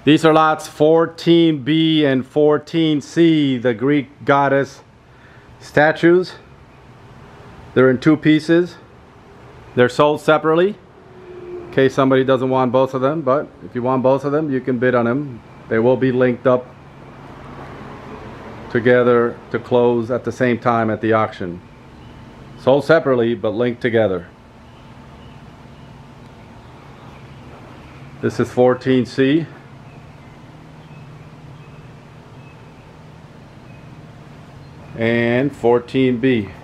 These are lots 14B and 14C, the Greek goddess statues. They're in 2 pieces. They're sold separately in case somebody doesn't want both of them, but if you want both of them, you can bid on them. They will be linked up together to close at the same time at the auction. Sold separately but linked together. This is 14C. And 14B.